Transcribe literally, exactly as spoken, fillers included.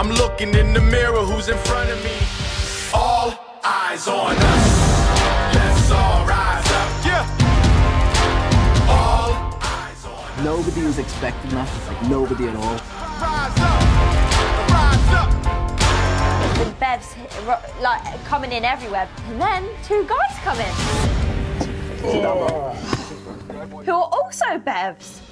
I'm looking in the mirror, who's in front of me? All eyes on us. Let's all rise up. Yeah. All eyes on us. Nobody was expecting that. Like nobody at all. Rise up. Rise up. There's been Bevs like coming in everywhere, and then two guys come in. Oh. Who are also Bevs.